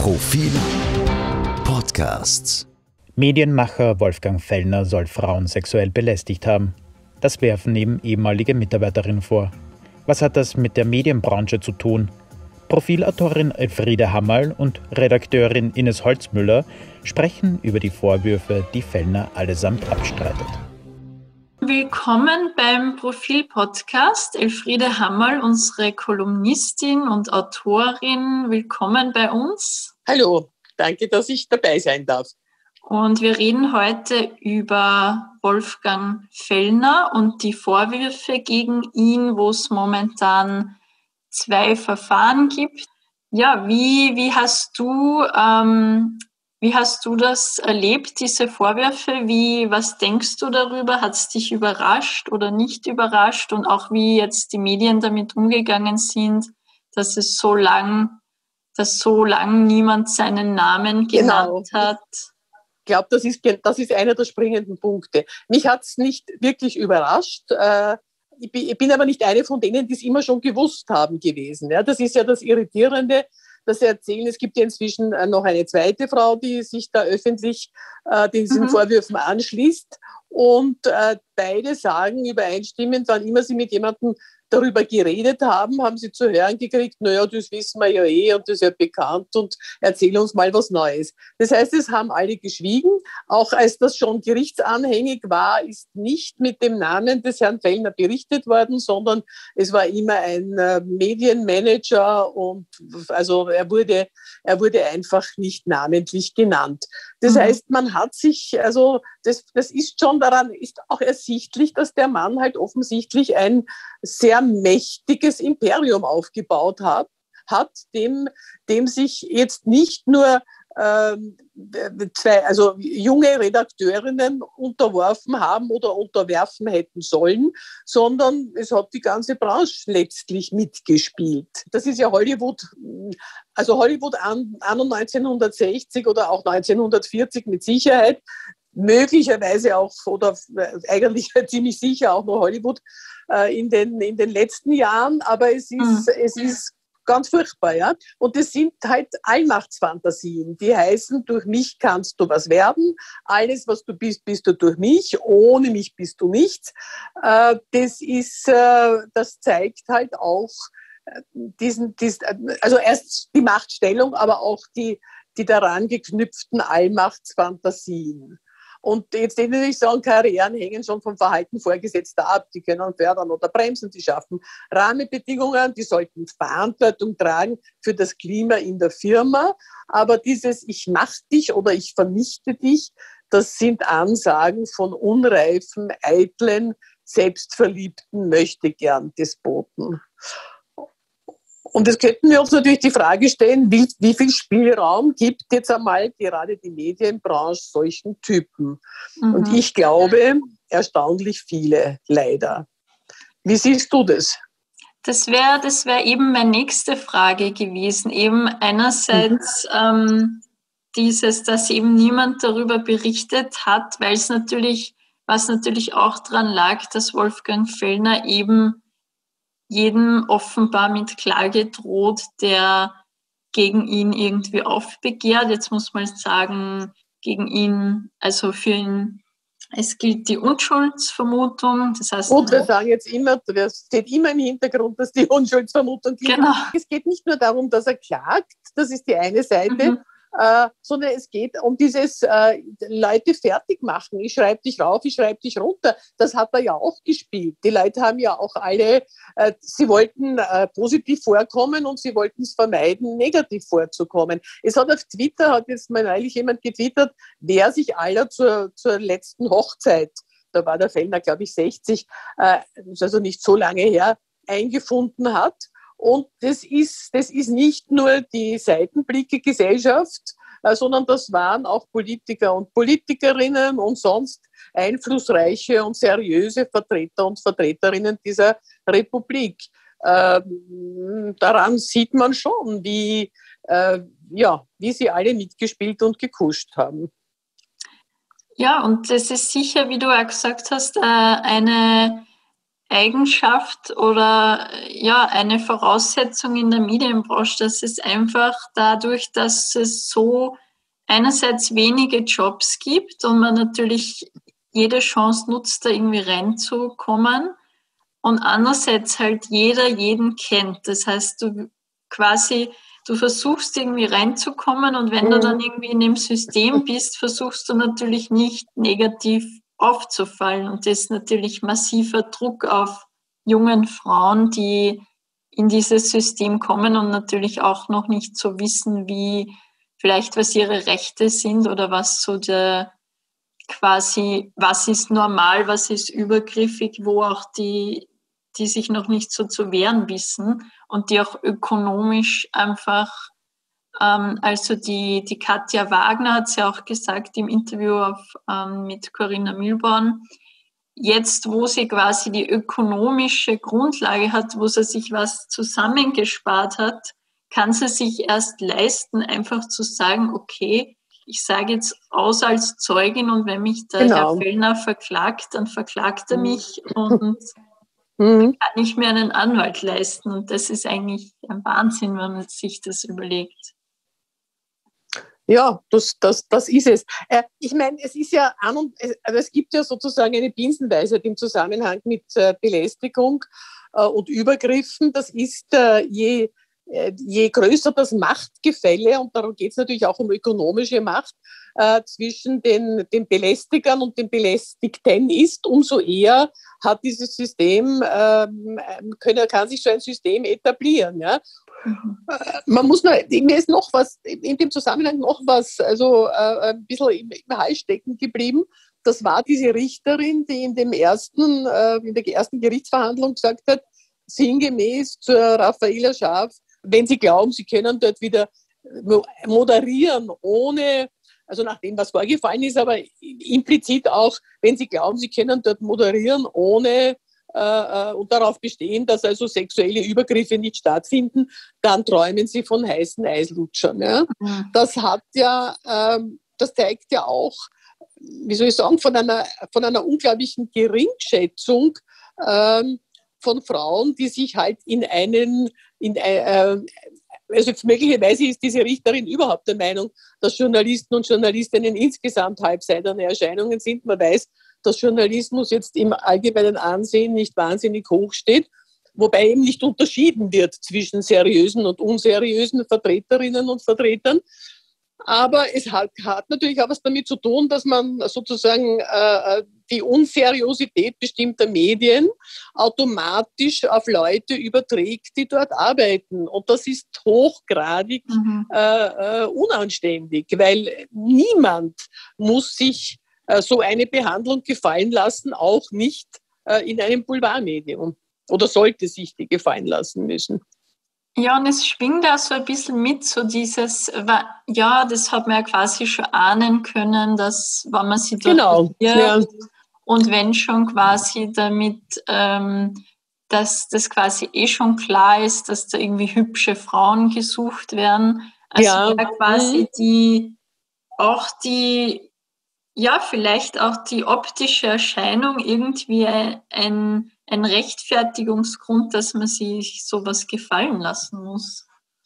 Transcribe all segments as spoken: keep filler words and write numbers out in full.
Profil Podcasts. Medienmacher Wolfgang Fellner soll Frauen sexuell belästigt haben. Das werfen ihm ehemalige Mitarbeiterinnen vor. Was hat das mit der Medienbranche zu tun? Profilautorin Elfriede Hammerl und Redakteurin Ines Holzmüller sprechen über die Vorwürfe, die Fellner allesamt abstreitet. Willkommen beim Profil-Podcast. Elfriede Hammerl, unsere Kolumnistin und Autorin. Willkommen bei uns. Hallo, danke, dass ich dabei sein darf. Und wir reden heute über Wolfgang Fellner und die Vorwürfe gegen ihn, wo es momentan zwei Verfahren gibt. Ja, wie, wie hast du, ähm, wie hast du das erlebt, diese Vorwürfe? Wie, was denkst du darüber? Hat es dich überrascht oder nicht überrascht? Und auch wie jetzt die Medien damit umgegangen sind, dass es so lang, dass so lang niemand seinen Namen genannt genau. hat. Ich glaube, das ist, das ist einer der springenden Punkte. Mich hat es nicht wirklich überrascht. Äh, ich, bin, ich bin aber nicht eine von denen, die es immer schon gewusst haben gewesen. Ja, das ist ja das Irritierende, dass sie erzählen, es gibt ja inzwischen noch eine zweite Frau, die sich da öffentlich äh, diesen mhm. Vorwürfen anschließt. Und äh, beide sagen übereinstimmend, wann immer sie mit jemandem darüber geredet haben, haben sie zu hören gekriegt, naja, das wissen wir ja eh und das ist ja bekannt und erzähl uns mal was Neues. Das heißt, es haben alle geschwiegen. Auch als das schon gerichtsanhängig war, ist nicht mit dem Namen des Herrn Fellner berichtet worden, sondern es war immer ein äh, Medienmanager und also er wurde, er wurde einfach nicht namentlich genannt. Das mhm. heißt, man hat sich, also das, das ist schon daran, ist auch ersichtlich, dass der Mann halt offensichtlich ein sehr mächtiges Imperium aufgebaut hat, hat dem, dem sich jetzt nicht nur ähm, zwei, also junge Redakteurinnen unterworfen haben oder unterwerfen hätten sollen, sondern es hat die ganze Branche letztlich mitgespielt. Das ist ja Hollywood, also Hollywood an, anno neunzehnhundertsechzig oder auch neunzehnhundertvierzig mit Sicherheit, möglicherweise auch oder eigentlich ziemlich sicher auch noch Hollywood äh, in den in den letzten Jahren, aber es ist mhm. es ist ganz furchtbar, ja. Und das sind halt Allmachtsfantasien, die heißen: Durch mich kannst du was werden, alles was du bist, bist du durch mich, ohne mich bist du nichts. Äh, das ist, äh, das zeigt halt auch diesen, diesen, also erst die Machtstellung, aber auch die die daran geknüpften Allmachtsfantasien. Und jetzt würde ich sagen, Karrieren hängen schon vom Verhalten Vorgesetzter ab. Die können fördern oder bremsen, die schaffen Rahmenbedingungen, die sollten Verantwortung tragen für das Klima in der Firma. Aber dieses Ich mach dich oder ich vernichte dich, das sind Ansagen von unreifen, eitlen, selbstverliebten Möchtegern-Despoten. Und jetzt könnten wir uns natürlich die Frage stellen, wie, wie viel Spielraum gibt jetzt einmal gerade die Medienbranche solchen Typen? Mhm. Und ich glaube, erstaunlich viele, leider. Wie siehst du das? Das wäre das wär eben meine nächste Frage gewesen. Eben einerseits mhm. ähm, dieses, dass eben niemand darüber berichtet hat, weil es natürlich, was natürlich auch daran lag, dass Wolfgang Fellner eben jedem offenbar mit Klage droht, der gegen ihn irgendwie aufbegehrt. Jetzt muss man sagen, gegen ihn, also für ihn, es gilt die Unschuldsvermutung. Das heißt, und wir sagen jetzt immer, es steht immer im Hintergrund, dass die Unschuldsvermutung gilt. Genau. Es geht nicht nur darum, dass er klagt, das ist die eine Seite, mhm. Äh, sondern es geht um dieses äh, Leute fertig machen. Ich schreibe dich rauf, ich schreibe dich runter. Das hat er ja auch gespielt. Die Leute haben ja auch alle, äh, sie wollten äh, positiv vorkommen und sie wollten es vermeiden, negativ vorzukommen. Es hat auf Twitter, hat jetzt mal neulich jemand getwittert, wer sich aller zur, zur letzten Hochzeit, da war der Fellner, glaube ich, sechzig, äh, ist also nicht so lange her, eingefunden hat. Und das ist, das ist nicht nur die Seitenblicke-Gesellschaft, äh, sondern das waren auch Politiker und Politikerinnen und sonst einflussreiche und seriöse Vertreter und Vertreterinnen dieser Republik. Ähm, daran sieht man schon, wie, äh, ja, wie sie alle mitgespielt und gekuscht haben. Ja, und das ist sicher, wie du auch gesagt hast, eine Eigenschaft oder ja eine Voraussetzung in der Medienbranche, dass es einfach dadurch, dass es so einerseits wenige Jobs gibt und man natürlich jede Chance nutzt, da irgendwie reinzukommen und andererseits halt jeder jeden kennt. Das heißt, du quasi, du versuchst irgendwie reinzukommen und wenn mhm. du dann irgendwie in dem System bist, versuchst du natürlich nicht negativ aufzufallen. Und das ist natürlich massiver Druck auf jungen Frauen, die in dieses System kommen und natürlich auch noch nicht so wissen, wie vielleicht was ihre Rechte sind oder was so der quasi, was ist normal, was ist übergriffig, wo auch die, die sich noch nicht so zu wehren wissen und die auch ökonomisch einfach Also die, die Katja Wagner hat es ja auch gesagt im Interview auf, ähm, mit Corinna Mühlborn, jetzt wo sie quasi die ökonomische Grundlage hat, wo sie sich was zusammengespart hat, kann sie sich erst leisten, einfach zu sagen, okay, ich sage jetzt aus als Zeugin und wenn mich der genau. Herr Fellner verklagt, dann verklagt er mich und mhm. kann ich mir einen Anwalt leisten. Und das ist eigentlich ein Wahnsinn, wenn man sich das überlegt. Ja, das, das, das ist es. Äh, ich meine, es ist ja an und also es gibt ja sozusagen eine Binsenweisheit im Zusammenhang mit äh, Belästigung äh, und Übergriffen. Das ist äh, je, äh, je größer das Machtgefälle, und darum geht es natürlich auch um ökonomische Macht, äh, zwischen den, den Belästigern und den Belästigten ist, umso eher hat dieses System, äh, können, kann sich so ein System etablieren. Ja? Mhm. Man muss nur, mir ist noch was, in dem Zusammenhang noch was, also äh, ein bisschen im, im Hals stecken geblieben. Das war diese Richterin, die in dem ersten, äh, in der ersten Gerichtsverhandlung gesagt hat, sinngemäß zur Raffaela Scharf, wenn Sie glauben, Sie können dort wieder moderieren, ohne, also nach dem, was vorgefallen ist, aber implizit auch, wenn Sie glauben, Sie können dort moderieren, ohne Äh, und darauf bestehen, dass also sexuelle Übergriffe nicht stattfinden, dann träumen sie von heißen Eislutschern. Ja? Mhm. Das hat ja, ähm, das zeigt ja auch, wie soll ich sagen, von einer, von einer unglaublichen Geringschätzung ähm, von Frauen, die sich halt in einen, in, äh, also möglicherweise ist diese Richterin überhaupt der Meinung, dass Journalisten und Journalistinnen insgesamt halbseiterne Erscheinungen sind. Man weiß, dass Journalismus jetzt im allgemeinen Ansehen nicht wahnsinnig hoch steht, wobei eben nicht unterschieden wird zwischen seriösen und unseriösen Vertreterinnen und Vertretern. Aber es hat, hat natürlich auch was damit zu tun, dass man sozusagen äh, die Unseriosität bestimmter Medien automatisch auf Leute überträgt, die dort arbeiten. Und das ist hochgradig mhm. äh, äh, unanständig, weil niemand muss sich äh, so eine Behandlung gefallen lassen, auch nicht äh, in einem Boulevardmedium. Oder sollte sich die gefallen lassen müssen. Ja, und es schwingt da so ein bisschen mit, so dieses, ja, das hat man ja quasi schon ahnen können, dass, wenn man sie dort genau, ja. und wenn schon quasi damit, ähm, dass das quasi eh schon klar ist, dass da irgendwie hübsche Frauen gesucht werden, also ja. wäre quasi die, auch die, ja, vielleicht auch die optische Erscheinung irgendwie ein, ein Rechtfertigungsgrund, dass man sich sowas gefallen lassen muss.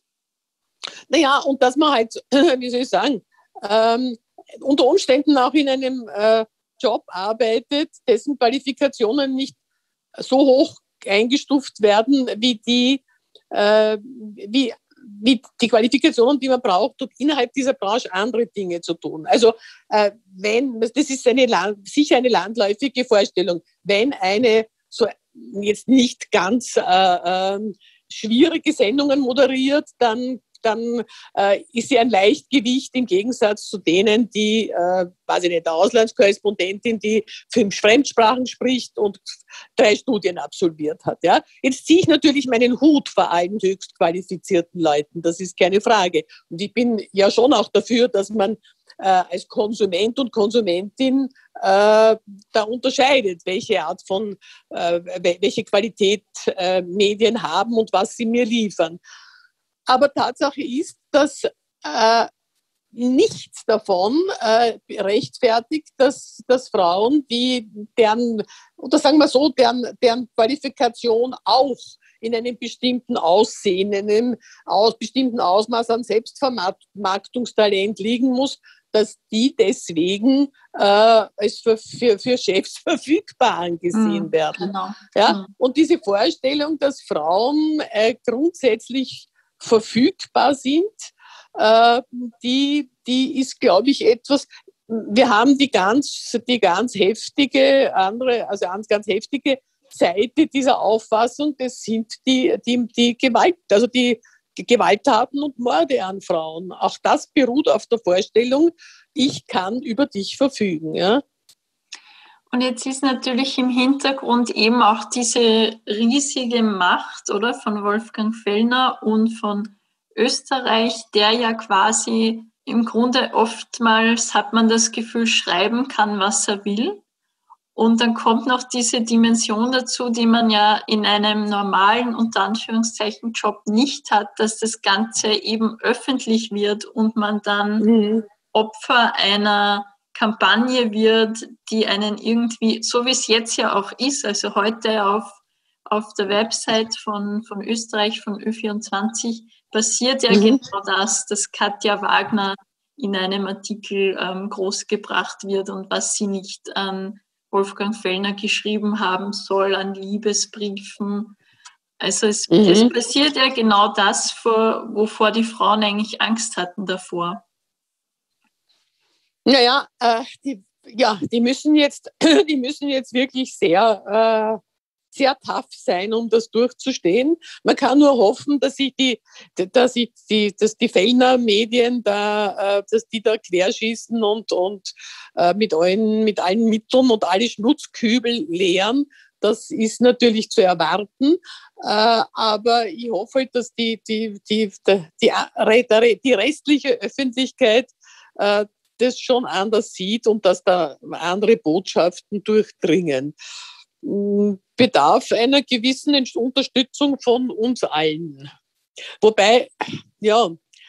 Naja, und dass man halt, wie soll ich sagen, ähm, unter Umständen auch in einem äh, Job arbeitet, dessen Qualifikationen nicht so hoch eingestuft werden, wie die, äh, wie wie die Qualifikationen, die man braucht, um innerhalb dieser Branche andere Dinge zu tun. Also äh, wenn, das ist eine, sicher eine landläufige Vorstellung, wenn eine so jetzt nicht ganz äh, äh, schwierige Sendungen moderiert, dann dann äh, ist sie ein Leichtgewicht im Gegensatz zu denen, die, äh, weiß ich nicht, der Auslandskorrespondentin, die fünf Fremdsprachen spricht und drei Studien absolviert hat. Ja? Jetzt ziehe ich natürlich meinen Hut vor allen höchst qualifizierten Leuten, das ist keine Frage. Und ich bin ja schon auch dafür, dass man äh, als Konsument und Konsumentin äh, da unterscheidet, welche Art von, äh, welche Qualität äh, Medien haben und was sie mir liefern. Aber Tatsache ist, dass äh, nichts davon äh, rechtfertigt, dass, dass Frauen, die deren, oder sagen wir so, deren, deren Qualifikation auch in einem bestimmten Aussehen, in einem aus, bestimmten Ausmaß an Selbstvermarktungstalent liegen muss, dass die deswegen äh, als für, für, für Chefs verfügbar angesehen Mhm, werden. genau. Ja? Mhm. Und diese Vorstellung, dass Frauen äh, grundsätzlich verfügbar sind, äh, die, die ist, glaube ich, etwas. Wir haben die ganz, die ganz heftige andere, also ganz, ganz heftige Seite dieser Auffassung, das sind die, die, die Gewalt, also die Gewalttaten und Morde an Frauen. Auch das beruht auf der Vorstellung, ich kann über dich verfügen. Ja? Und jetzt ist natürlich im Hintergrund eben auch diese riesige Macht, oder, von Wolfgang Fellner und von Österreich, der ja quasi im Grunde oftmals, hat man das Gefühl, schreiben kann, was er will. Und dann kommt noch diese Dimension dazu, die man ja in einem normalen, unter Anführungszeichen, Job nicht hat, dass das Ganze eben öffentlich wird und man dann mhm. Opfer einer Kampagne wird, die einen irgendwie, so wie es jetzt ja auch ist, also heute auf, auf der Website von, von Österreich, von Ö vierundzwanzig, passiert ja mhm. genau das, dass Katja Wagner in einem Artikel ähm, großgebracht wird und was sie nicht an Wolfgang Fellner geschrieben haben soll, an Liebesbriefen. Also es, mhm. es passiert ja genau das, vor, wovor die Frauen eigentlich Angst hatten davor. Naja, äh, die, ja, die müssen jetzt, die müssen jetzt wirklich sehr, äh, sehr tough sein, um das durchzustehen. Man kann nur hoffen, dass sich die, dass sich die, dass die Fellner Medien da, äh, dass die da querschießen und, und äh, mit allen, mit allen Mitteln und alle Schmutzkübel leeren. Das ist natürlich zu erwarten, äh, aber ich hoffe halt, dass die, die, die, die, die, die restliche Öffentlichkeit äh, das schon anders sieht und dass da andere Botschaften durchdringen. Bedarf einer gewissen Unterstützung von uns allen. Wobei, ja,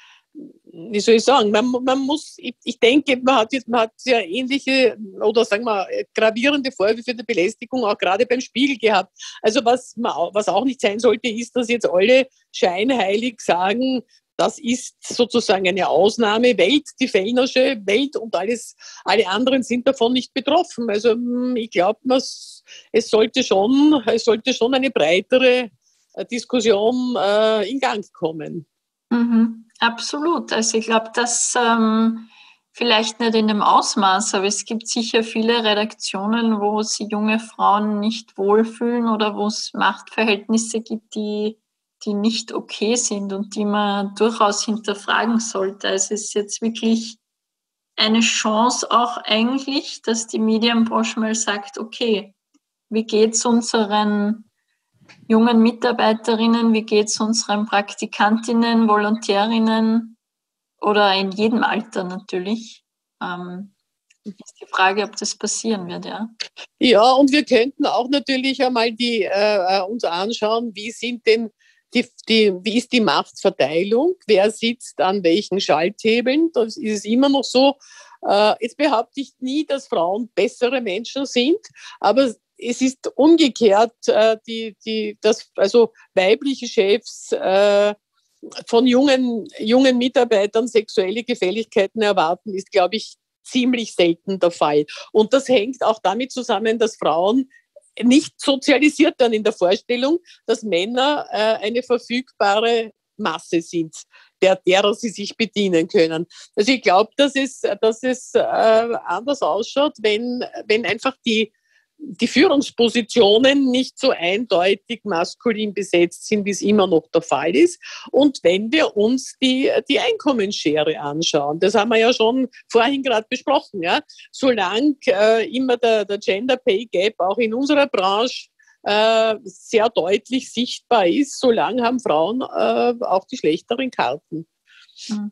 wie soll ich sagen, man, man muss, ich, ich denke, man hat, jetzt, man hat ja ähnliche oder sagen wir gravierende Vorwürfe der Belästigung auch gerade beim Spiegel gehabt. Also was, man, was auch nicht sein sollte, ist, dass jetzt alle scheinheilig sagen, das ist sozusagen eine Ausnahmewelt, die Fellnersche Welt und alles, alle anderen sind davon nicht betroffen. Also ich glaube, es sollte schon, es sollte schon eine breitere Diskussion äh, in Gang kommen. Mhm, absolut. Also ich glaube, dass ähm, vielleicht nicht in dem Ausmaß, aber es gibt sicher viele Redaktionen, wo sich junge Frauen nicht wohlfühlen oder wo es Machtverhältnisse gibt, die die nicht okay sind und die man durchaus hinterfragen sollte. Also es ist jetzt wirklich eine Chance auch eigentlich, dass die Medienbranche mal sagt, okay, wie geht's unseren jungen Mitarbeiterinnen, wie geht's unseren Praktikantinnen, Volontärinnen oder in jedem Alter natürlich. Ähm, ist die Frage, ob das passieren wird, ja. Ja, und wir könnten auch natürlich einmal die, äh, uns anschauen, wie sind denn Die, die, wie ist die Machtverteilung? Wer sitzt an welchen Schalthebeln? Das ist es immer noch so. Äh, jetzt behaupte ich nie, dass Frauen bessere Menschen sind, aber es ist umgekehrt, äh, die, die, dass also weibliche Chefs äh, von jungen, jungen Mitarbeitern sexuelle Gefälligkeiten erwarten, ist, glaube ich, ziemlich selten der Fall. Und das hängt auch damit zusammen, dass Frauen nicht sozialisiert dann in der Vorstellung, dass Männer äh, eine verfügbare Masse sind, der, derer sie sich bedienen können. Also ich glaube, dass es, dass es äh, anders ausschaut, wenn, wenn einfach die, die Führungspositionen nicht so eindeutig maskulin besetzt sind, wie es immer noch der Fall ist. Und wenn wir uns die, die Einkommensschere anschauen, das haben wir ja schon vorhin gerade besprochen, ja, solange äh, immer der, der Gender Pay Gap auch in unserer Branche äh, sehr deutlich sichtbar ist, solange haben Frauen äh, auch die schlechteren Karten. Mhm.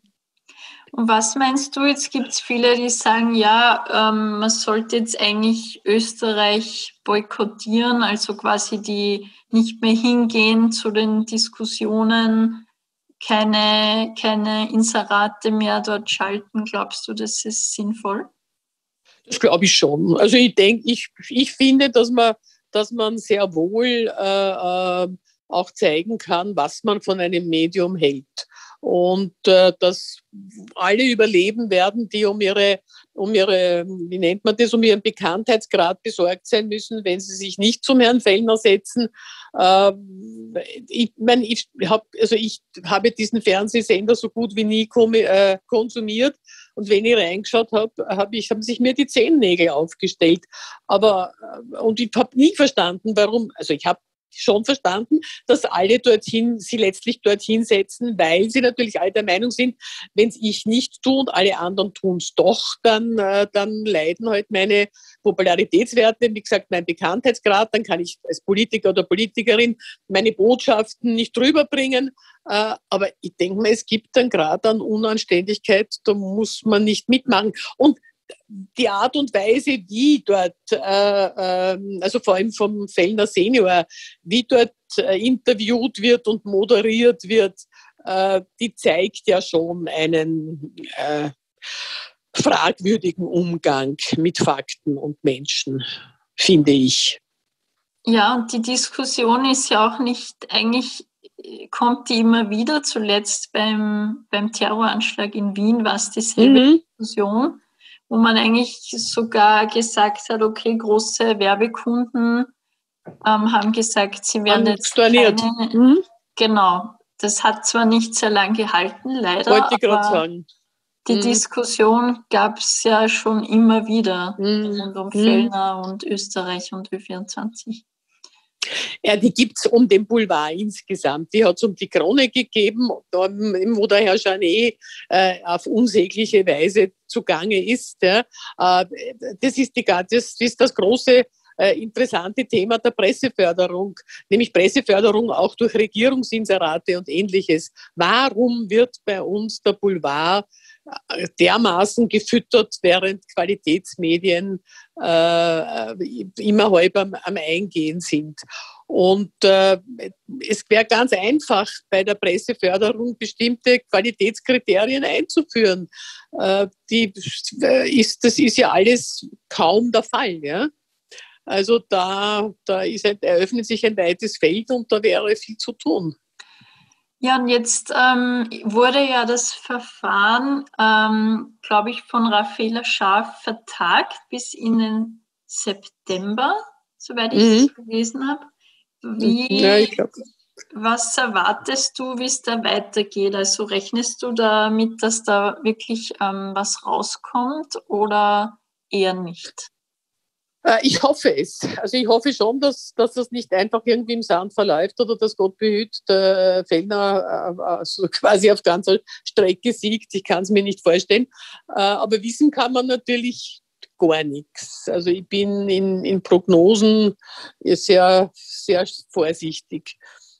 Und was meinst du, jetzt gibt es viele, die sagen, ja, ähm, man sollte jetzt eigentlich Österreich boykottieren, also quasi die nicht mehr hingehen zu den Diskussionen. keine, keine Inserate mehr dort schalten. Glaubst du, das ist sinnvoll? Das glaube ich schon. Also ich denke, ich, ich finde, dass man, dass man sehr wohl äh, äh, auch zeigen kann, was man von einem Medium hält. Und äh, dass alle überleben werden, die um ihre, um ihre, wie nennt man das, um ihren Bekanntheitsgrad besorgt sein müssen, wenn sie sich nicht zum Herrn Fellner setzen. Äh, ich meine, ich habe also ich habe diesen Fernsehsender so gut wie nie äh, konsumiert. Und wenn ich reingeschaut habe, hab ich, haben sich mir die Zehennägel aufgestellt. Aber, und ich habe nie verstanden, warum, also ich habe schon verstanden, dass alle dorthin, sie letztlich dorthin setzen, weil sie natürlich alle der Meinung sind, wenn es ich nicht tue und alle anderen tun es doch, dann, äh, dann leiden halt meine Popularitätswerte, wie gesagt, mein Bekanntheitsgrad, dann kann ich als Politiker oder Politikerin meine Botschaften nicht rüberbringen. Äh, aber ich denke mal, es gibt dann Grad an Unanständigkeit, da muss man nicht mitmachen. Und die Art und Weise, wie dort, äh, äh, also vor allem vom Fellner Senior, wie dort äh, interviewt wird und moderiert wird, äh, die zeigt ja schon einen äh, fragwürdigen Umgang mit Fakten und Menschen, finde ich. Ja, und die Diskussion ist ja auch nicht, eigentlich kommt die immer wieder, zuletzt beim, beim Terroranschlag in Wien war es dieselbe mhm. Diskussion, wo man eigentlich sogar gesagt hat, okay, große Werbekunden ähm, haben gesagt, sie werden jetzt storniert. keine, mhm. Genau, das hat zwar nicht sehr lang gehalten, leider, Wollte ich aber sagen. die mhm. Diskussion gab es ja schon immer wieder mhm. rund um mhm. Fellner und Österreich und Ö vierundzwanzig. Ja, die gibt es um den Boulevard insgesamt. Die hat es um die Krone gegeben, wo der Herr Janet äh, auf unsägliche Weise zugange ist. Ja. Äh, das, ist die, das ist das große äh, interessante Thema der Presseförderung, nämlich Presseförderung auch durch Regierungsinserate und Ähnliches. Warum wird bei uns der Boulevard dermaßen gefüttert, während Qualitätsmedien äh, immer halb am, am Eingehen sind? Und äh, es wäre ganz einfach, bei der Presseförderung bestimmte Qualitätskriterien einzuführen. Äh, die ist, das ist ja alles kaum der Fall. Ja? Also da, da ist ein, eröffnet sich ein weites Feld und da wäre viel zu tun. Ja, und jetzt ähm, wurde ja das Verfahren, ähm, glaube ich, von Raffaella Scharf vertagt bis in den September, soweit ich es mhm. gelesen habe. Wie, ja, ich glaub. Was erwartest du, wie es da weitergeht? Also rechnest du damit, dass da wirklich ähm, was rauskommt oder eher nicht? Ich hoffe es. Also ich hoffe schon, dass, dass das nicht einfach irgendwie im Sand verläuft oder dass Gott behüt, der Fellner also quasi auf ganzer Strecke siegt. Ich kann es mir nicht vorstellen. Aber wissen kann man natürlich gar nichts. Also ich bin in, in Prognosen sehr, sehr vorsichtig.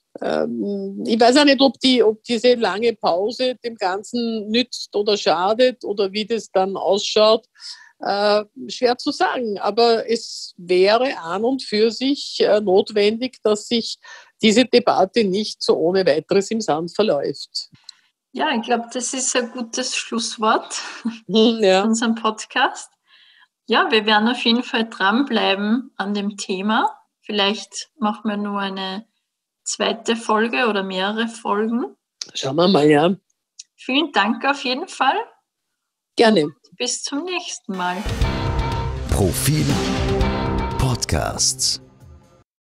Ich weiß auch nicht, ob, die, ob diese lange Pause dem Ganzen nützt oder schadet oder wie das dann ausschaut. Äh, schwer zu sagen, aber es wäre an und für sich äh, notwendig, dass sich diese Debatte nicht so ohne weiteres im Sand verläuft. Ja, ich glaube, das ist ein gutes Schlusswort hm, ja. für unseren Podcast. Ja, wir werden auf jeden Fall dranbleiben an dem Thema. Vielleicht machen wir nur eine zweite Folge oder mehrere Folgen. Schauen wir mal, ja. Vielen Dank auf jeden Fall. Gerne. Und bis zum nächsten Mal. Profil Podcasts.